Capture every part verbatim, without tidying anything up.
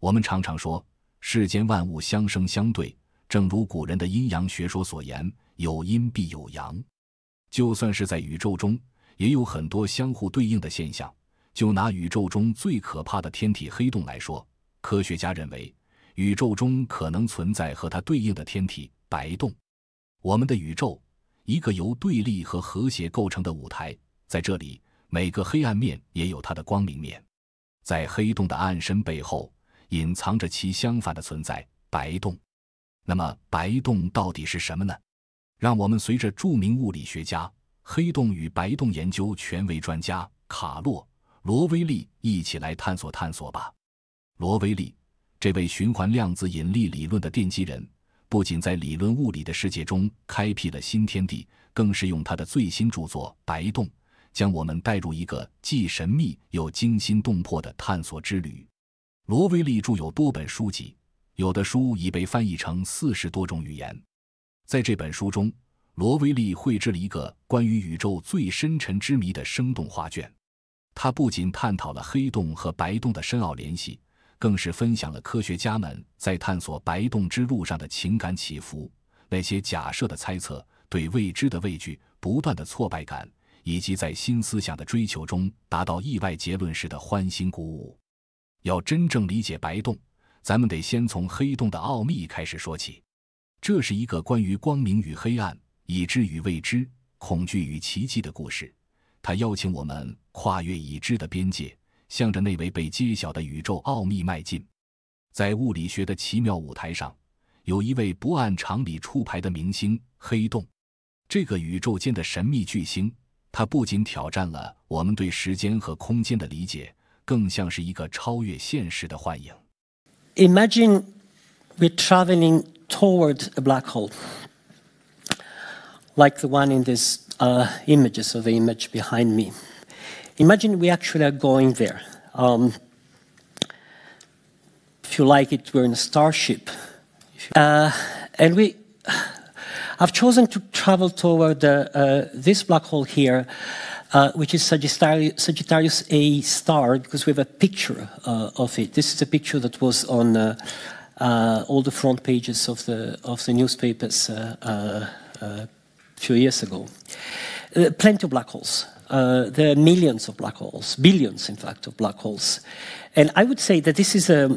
我们常常说，世间万物相生相对，正如古人的阴阳学说所言，有阴必有阳。就算是在宇宙中，也有很多相互对应的现象。就拿宇宙中最可怕的天体黑洞来说，科学家认为，宇宙中可能存在和它对应的天体白洞。我们的宇宙，一个由对立和和谐构成的舞台，在这里，每个黑暗面也有它的光明面。在黑洞的暗深背后，隐藏着其相反的存在白洞。那么白洞到底是什么呢？让我们随着著名物理学家、黑洞与白洞研究权威专家卡洛·罗威利一起来探索探索吧。罗威利，这位循环量子引力理论的奠基人，不仅在理论物理的世界中开辟了新天地，更是用他的最新著作《白洞》将我们带入一个既神秘又惊心动魄的探索之旅。罗威利著有多本书籍，有的书已被翻译成四十多种语言。在这本书中，罗威利绘制了一个关于宇宙最深沉之谜的生动画卷。他不仅探讨了黑洞和白洞的深奥联系，更是分享了科学家们在探索白洞之路上的情感起伏，那些假设的猜测，对未知的畏惧，不断的挫败感，以及在新思想的追求中达到意外结论时的欢欣鼓舞。要真正理解白洞，咱们得先从黑洞的奥秘开始说起。这是一个关于光明与黑暗、已知与未知、恐惧与奇迹的故事。它邀请我们跨越已知的边界，向着那位被揭晓的宇宙奥秘迈进。在物理学的奇妙舞台上，有一位不按常理出牌的明星——黑洞。这个宇宙间的神秘巨星，它不仅挑战了我们对时间和空间的理解，更像是一个超越现实的幻影。 Imagine we're traveling toward a black hole, like the one in these uh, images of the image behind me. Imagine we actually are going there. Um, if you like it, we're in a starship. Uh, and we have chosen to travel toward uh, uh, this black hole here, uh, which is Sagittarius, Sagittarius A star, because we have a picture uh, of it. This is a picture that was on uh, uh, all the front pages of the, of the newspapers uh, uh, uh, a few years ago. Uh, plenty of black holes. Uh, there are millions of black holes, billions, in fact, of black holes. And I would say that this is a,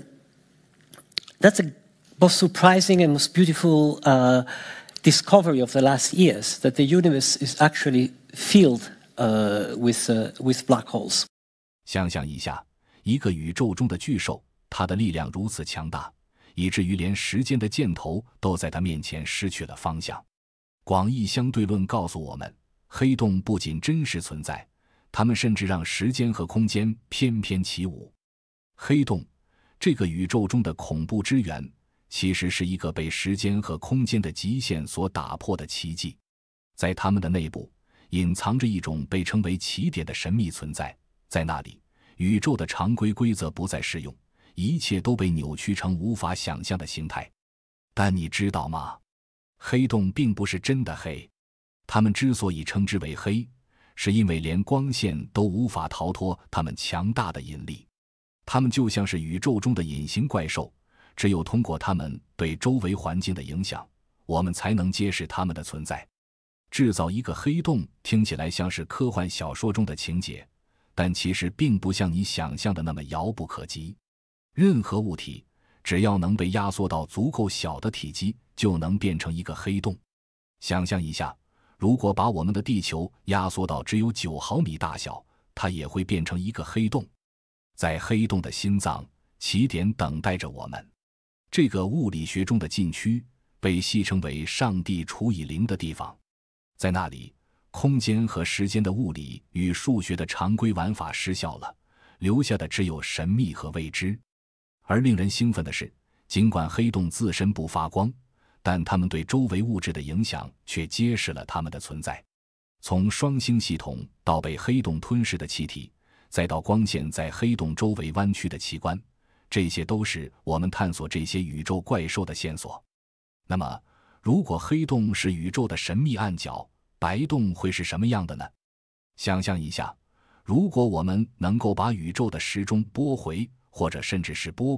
that's a most surprising and most beautiful uh, discovery of the last years, that the universe is actually filled uh, with, uh, with black holes. 想象一下，一个宇宙中的巨兽，它的力量如此强大，以至于连时间的箭头都在它面前失去了方向。广义相对论告诉我们，黑洞不仅真实存在，它们甚至让时间和空间翩翩起舞。黑洞，这个宇宙中的恐怖之源，其实是一个被时间和空间的极限所打破的奇迹。在它们的内部，隐藏着一种被称为起点的神秘存在，在那里，宇宙的常规规则不再适用，一切都被扭曲成无法想象的形态。但你知道吗？黑洞并不是真的黑，它们之所以称之为黑，是因为连光线都无法逃脱它们强大的引力。它们就像是宇宙中的隐形怪兽，只有通过它们对周围环境的影响，我们才能揭示它们的存在。制造一个黑洞听起来像是科幻小说中的情节，但其实并不像你想象的那么遥不可及。任何物体只要能被压缩到足够小的体积，就能变成一个黑洞。想象一下，如果把我们的地球压缩到只有九毫米大小，它也会变成一个黑洞。在黑洞的心脏，起点等待着我们。这个物理学中的禁区被戏称为上帝除以零的地方。在那里，空间和时间的物理与数学的常规玩法失效了，留下的只有神秘和未知。而令人兴奋的是，尽管黑洞自身不发光，但它们对周围物质的影响却揭示了它们的存在。从双星系统到被黑洞吞噬的气体，再到光线在黑洞周围弯曲的奇观，这些都是我们探索这些宇宙怪兽的线索。那么，如果黑洞是宇宙的神秘暗角，白洞会是什么样的呢？想象一下，如果我们能够把宇宙的时钟拨回，或者甚至是拨快，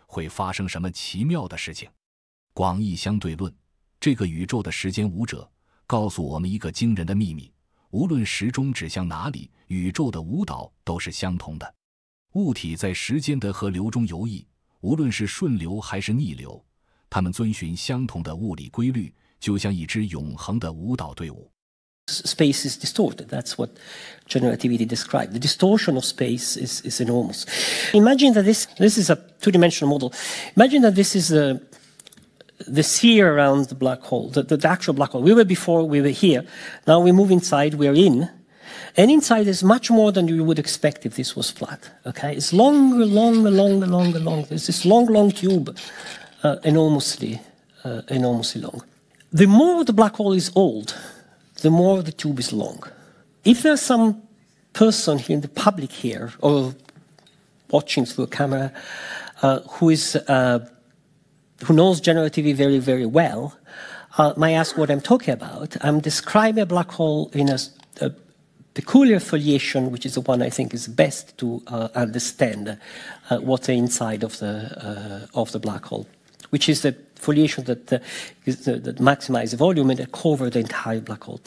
会发生什么奇妙的事情。广义相对论，这个宇宙的时间舞者，告诉我们一个惊人的秘密：无论时钟指向哪里，宇宙的舞蹈都是相同的。物体在时间的河流中游弋，无论是顺流还是逆流，它们遵循相同的物理规律，就像一支永恒的舞蹈队伍。 Space is distorted. That's what general relativity described. The distortion of space is, is enormous. Imagine that this, this is a two-dimensional model. Imagine that this is the, the sphere around the black hole, the, the, the actual black hole. We were before, we were here. Now we move inside, we're in. And inside is much more than you would expect if this was flat. Okay? It's longer, longer, longer, longer, longer. There's this long, long tube, uh, enormously, uh, enormously long. The more the black hole is old, the more the tube is long. If there's some person here in the public here, or watching through a camera, uh, who is uh, who knows general relativity very, very well, uh, might ask what I'm talking about. I'm describing a black hole in a, a peculiar foliation, which is the one I think is best to uh, understand uh, what's inside of the uh, of the black hole, which is the foliation that, uh, is, uh, that maximizes the volume and that covers the entire black hole.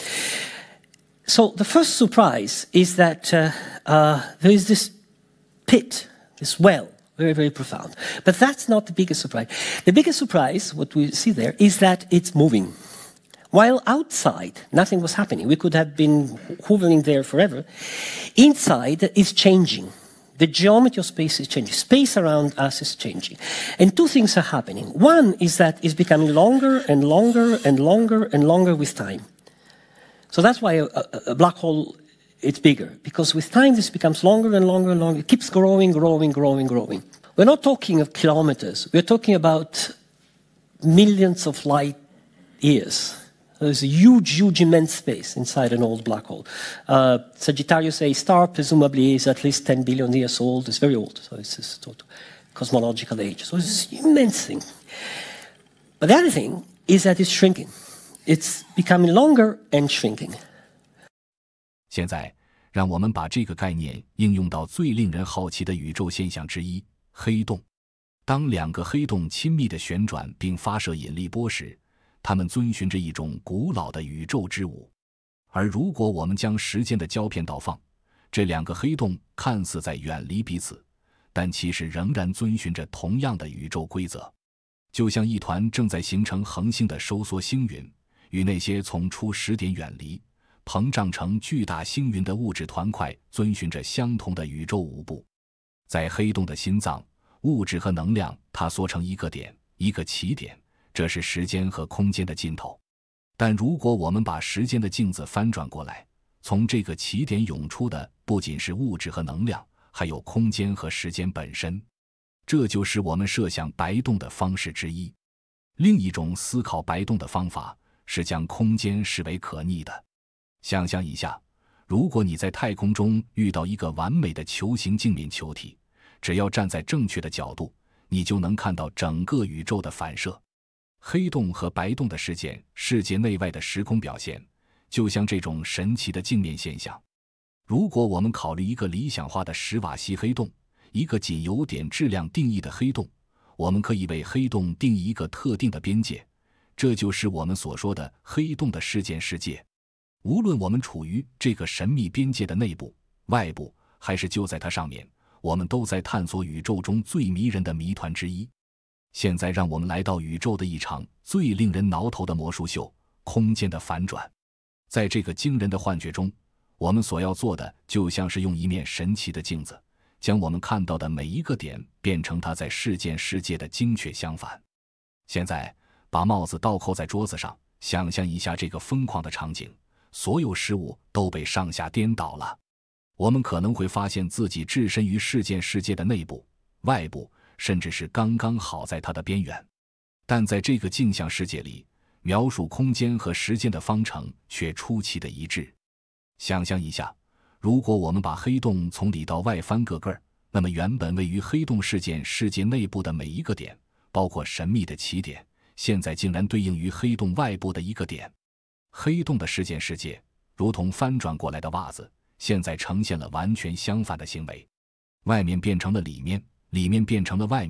So the first surprise is that uh, uh, there is this pit, this well, very, very profound. But that's not the biggest surprise. The biggest surprise, what we see there, is that it's moving. While outside, nothing was happening. We could have been hovering there forever. Inside, it's changing. The geometry of space is changing. Space around us is changing. And two things are happening. One is that it's becoming longer and longer and longer and longer with time. So that's why a, a, a black hole, it's bigger. Because with time, this becomes longer and longer and longer. It keeps growing, growing, growing, growing. We're not talking of kilometers. We're talking about millions of light years. There's a huge, huge, immense space inside an old black hole. Uh, Sagittarius A star presumably is at least ten billion years old. It's very old, so it's this total cosmological age. So it's an immense thing. But the other thing is that it's shrinking. It's becoming longer and shrinking. 现在，让我们把这个概念应用到最令人好奇的宇宙现象之一——黑洞。当两个黑洞亲密地旋转并发射引力波时，它们遵循着一种古老的宇宙之舞，而如果我们将时间的胶片倒放，这两个黑洞看似在远离彼此，但其实仍然遵循着同样的宇宙规则，就像一团正在形成恒星的收缩星云，与那些从初始点远离、膨胀成巨大星云的物质团块遵循着相同的宇宙舞步。在黑洞的心脏，物质和能量它缩成一个点，一个起点，这是时间和空间的尽头。但如果我们把时间的镜子翻转过来，从这个起点涌出的不仅是物质和能量，还有空间和时间本身。这就是我们设想白洞的方式之一。另一种思考白洞的方法是将空间视为可逆的。想象一下，如果你在太空中遇到一个完美的球形镜面球体，只要站在正确的角度，你就能看到整个宇宙的反射。黑洞和白洞的事件，世界内外的时空表现，就像这种神奇的镜面现象。如果我们考虑一个理想化的史瓦西黑洞，一个仅由点质量定义的黑洞，我们可以为黑洞定义一个特定的边界，这就是我们所说的黑洞的事件世界。无论我们处于这个神秘边界的内部、外部，还是就在它上面，我们都在探索宇宙中最迷人的谜团之一。现在让我们来到宇宙的一场最令人挠头的魔术秀——空间的反转。在这个惊人的幻觉中，我们所要做的就像是用一面神奇的镜子，将我们看到的每一个点变成它在事件世界的精确相反。现在把帽子倒扣在桌子上，想象一下这个疯狂的场景，所有事物都被上下颠倒了。我们可能会发现自己置身于事件世界的内部、外部，甚至是刚刚好在它的边缘。但在这个镜像世界里，描述空间和时间的方程却出奇的一致。想象一下，如果我们把黑洞从里到外翻个个儿，那么原本位于黑洞事件世界内部的每一个点，包括神秘的起点，现在竟然对应于黑洞外部的一个点。黑洞的事件世界如同翻转过来的袜子，现在呈现了完全相反的行为。外面变成了里面，里面变成了外面，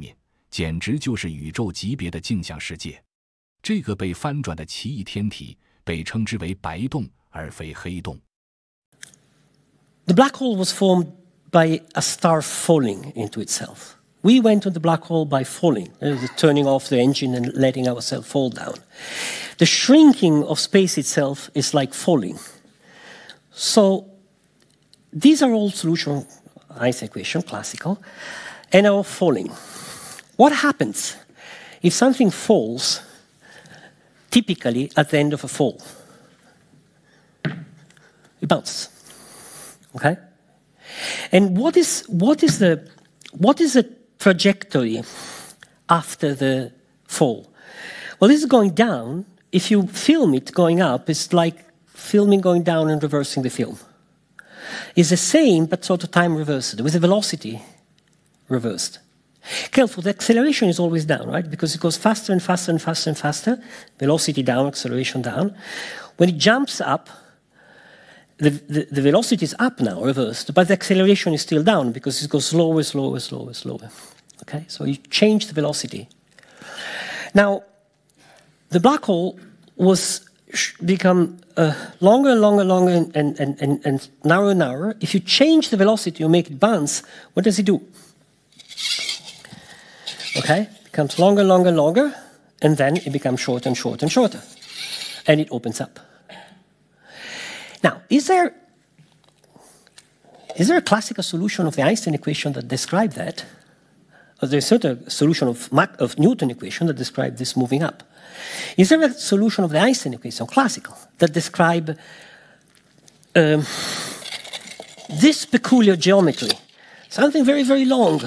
简直就是宇宙级别的镜像世界。这个被翻转的奇异天体被称之为白洞，而非黑洞。 The black hole was formed by a star falling into itself. We went to the black hole by falling, uh, turning off the engine and letting ourselves fall down. The shrinking of space itself is like falling. So these are all solutions, Einstein equation, classical, and are falling. What happens if something falls typically at the end of a fall? It bounces. Okay? And what is, what is the, what is the trajectory after the fall? Well, this is going down. If you film it going up, it's like filming going down and reversing the film. It's the same, but sort of time reversed, with the velocity reversed. Careful, the acceleration is always down, right? Because it goes faster and faster and faster and faster. Velocity down, acceleration down. When it jumps up, the, the, the velocity is up now, reversed, but the acceleration is still down because it goes slower, slower, slower, slower. Okay, so you change the velocity. Now, the black hole was become uh, longer, longer, longer, and, and, and, and narrower, narrower. If you change the velocity, you make it bounce, what does it do? Okay, it becomes longer, longer, longer, and then it becomes shorter and shorter and shorter. And it opens up. Now, is there, is there a classical solution of the Einstein equation that describes that? Or there's a certain solution of, of Newton equation that describes this moving up. Is there a solution of the Einstein equation, classical, that describes um, this peculiar geometry, something very, very long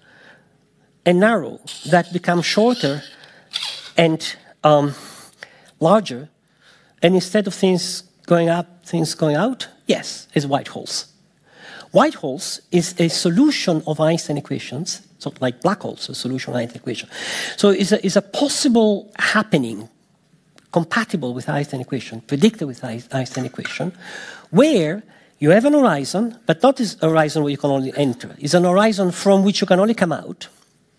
and narrow that becomes shorter and um, larger, and instead of things going up, things going out? Yes, it's white holes. White holes is a solution of Einstein equations, sort of like black holes, a solution of Einstein equation. So it's a, it's a possible happening compatible with Einstein equation, predicted with Einstein equation, where you have an horizon, but not this horizon where you can only enter. It's an horizon from which you can only come out.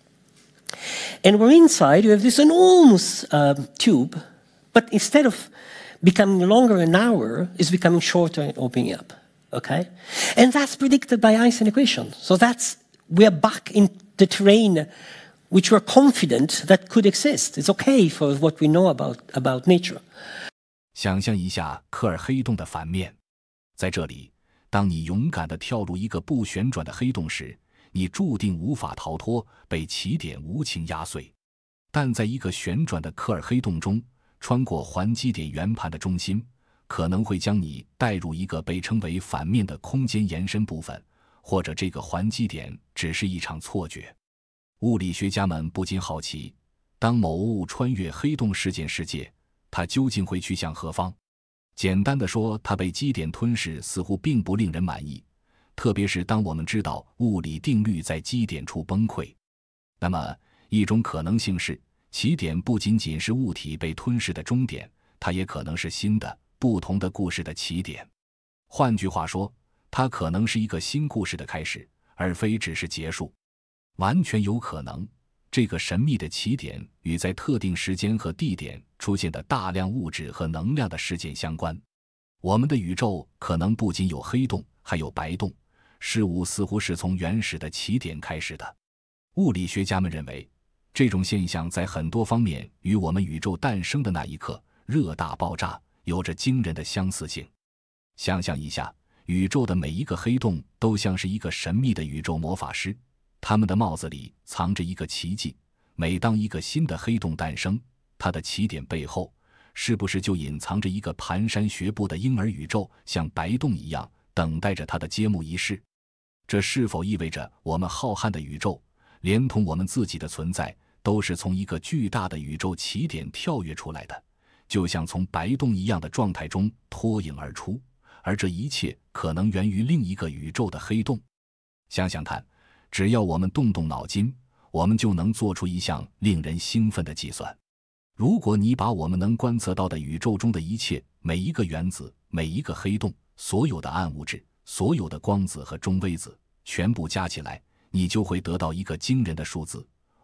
And where inside you have this enormous um, tube, but instead of becoming longer and narrower, it's becoming shorter and opening up. Okay? And that's predicted by Einstein equation. So that's, we're back in the terrain which we're confident that could exist. It's okay for what we know about, about nature. 想象一下克尔黑洞的反面，在这里，当你勇敢地跳入一个不旋转的黑洞时，你注定无法逃脱，被起点无情压碎。但在一个旋转的克尔黑洞中，穿过环基点圆盘的中心，可能会将你带入一个被称为反面的空间延伸部分，或者这个环基点只是一场错觉。物理学家们不禁好奇，当某物穿越黑洞事件世界，它究竟会去向何方？简单的说，它被基点吞噬似乎并不令人满意，特别是当我们知道物理定律在基点处崩溃。那么，一种可能性是，起点不仅仅是物体被吞噬的终点，它也可能是新的、不同的故事的起点。换句话说，它可能是一个新故事的开始，而非只是结束。完全有可能，这个神秘的起点与在特定时间和地点出现的大量物质和能量的事件相关。我们的宇宙可能不仅有黑洞，还有白洞，事物似乎是从原始的起点开始的。物理学家们认为，这种现象在很多方面与我们宇宙诞生的那一刻热大爆炸有着惊人的相似性。想象一下，宇宙的每一个黑洞都像是一个神秘的宇宙魔法师，他们的帽子里藏着一个奇迹。每当一个新的黑洞诞生，它的起点背后是不是就隐藏着一个蹒跚学步的婴儿宇宙，像白洞一样等待着它的揭幕仪式？这是否意味着我们浩瀚的宇宙，连同我们自己的存在，都是从一个巨大的宇宙起点跳跃出来的，就像从白洞一样的状态中脱颖而出，而这一切可能源于另一个宇宙的黑洞？想想看，只要我们动动脑筋，我们就能做出一项令人兴奋的计算。如果你把我们能观测到的宇宙中的一切，每一个原子，每一个黑洞，所有的暗物质，所有的光子和中微子全部加起来，你就会得到一个惊人的数字。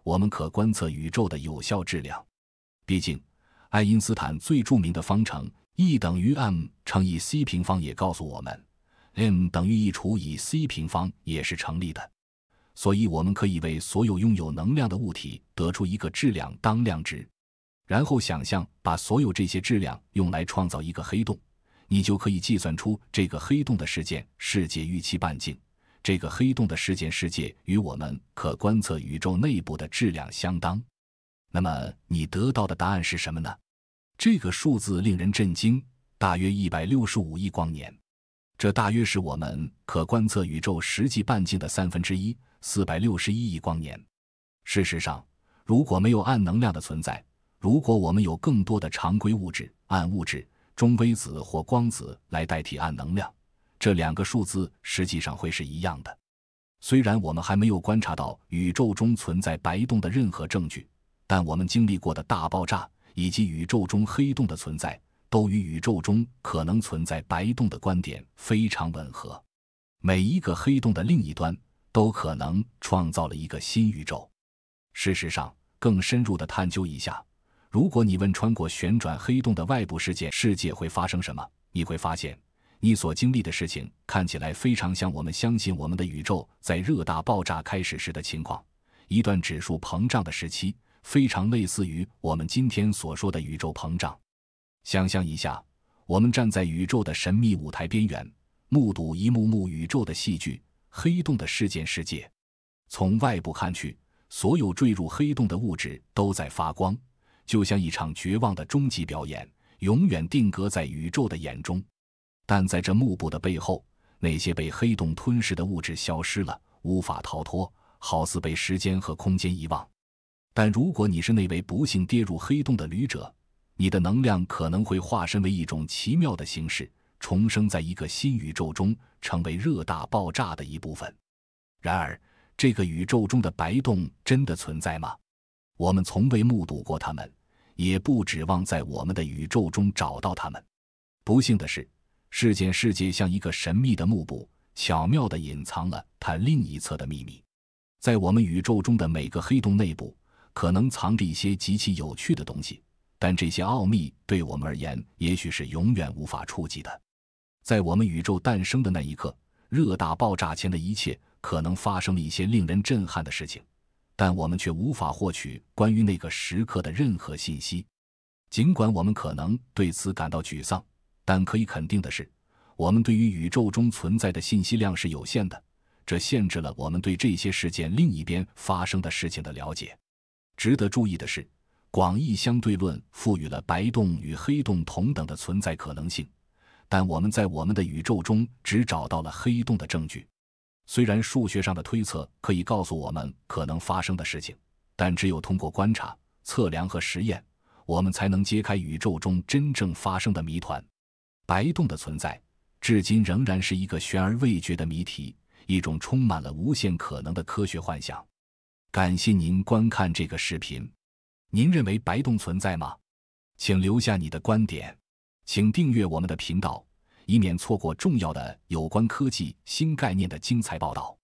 我们可观测宇宙的有效质量。毕竟，爱因斯坦最著名的方程 E 等于 m 乘以 c 平方也告诉我们 m 等于 E 除以 c 平方也是成立的。所以我们可以为所有拥有能量的物体得出一个质量当量值，然后想象把所有这些质量用来创造一个黑洞，你就可以计算出这个黑洞的事件世界预期半径。这个黑洞的事件世界与我们可观测宇宙内部的质量相当。那么你得到的答案是什么呢？这个数字令人震惊，大约一百六十五亿光年。这大约是我们可观测宇宙实际半径的三分之一，四百六十一亿光年。事实上，如果没有暗能量的存在，如果我们有更多的常规物质、暗物质、中微子或光子来代替暗能量，这两个数字实际上会是一样的。虽然我们还没有观察到宇宙中存在白洞的任何证据，但我们经历过的大爆炸以及宇宙中黑洞的存在，都与宇宙中可能存在白洞的观点非常吻合。每一个黑洞的另一端都可能创造了一个新宇宙。事实上，更深入地探究一下，如果你问穿过旋转黑洞的外部世界世界会发生什么，你会发现你所经历的事情看起来非常像我们相信我们的宇宙在热大爆炸开始时的情况，一段指数膨胀的时期，非常类似于我们今天所说的宇宙膨胀。想象一下，我们站在宇宙的神秘舞台边缘，目睹一幕幕宇宙的戏剧，黑洞的事件世界。从外部看去，所有坠入黑洞的物质都在发光，就像一场绝望的终极表演，永远定格在宇宙的眼中。但在这幕布的背后，那些被黑洞吞噬的物质消失了，无法逃脱，好似被时间和空间遗忘。但如果你是那位不幸跌入黑洞的旅者，你的能量可能会化身为一种奇妙的形式，重生在一个新宇宙中，成为热大爆炸的一部分。然而，这个宇宙中的白洞真的存在吗？我们从未目睹过它们，也不指望在我们的宇宙中找到它们。不幸的是，事件世界像一个神秘的幕布，巧妙地隐藏了它另一侧的秘密。在我们宇宙中的每个黑洞内部，可能藏着一些极其有趣的东西，但这些奥秘对我们而言也许是永远无法触及的。在我们宇宙诞生的那一刻，热大爆炸前的一切可能发生了一些令人震撼的事情，但我们却无法获取关于那个时刻的任何信息。尽管我们可能对此感到沮丧，但可以肯定的是，我们对于宇宙中存在的信息量是有限的，这限制了我们对这些事件另一边发生的事情的了解。值得注意的是，广义相对论赋予了白洞与黑洞同等的存在可能性，但我们在我们的宇宙中只找到了黑洞的证据。虽然数学上的推测可以告诉我们可能发生的事情，但只有通过观察、测量和实验，我们才能揭开宇宙中真正发生的谜团。白洞的存在至今仍然是一个悬而未决的谜题，一种充满了无限可能的科学幻想。感谢您观看这个视频。您认为白洞存在吗？请留下你的观点。请订阅我们的频道，以免错过重要的有关科技新概念的精彩报道。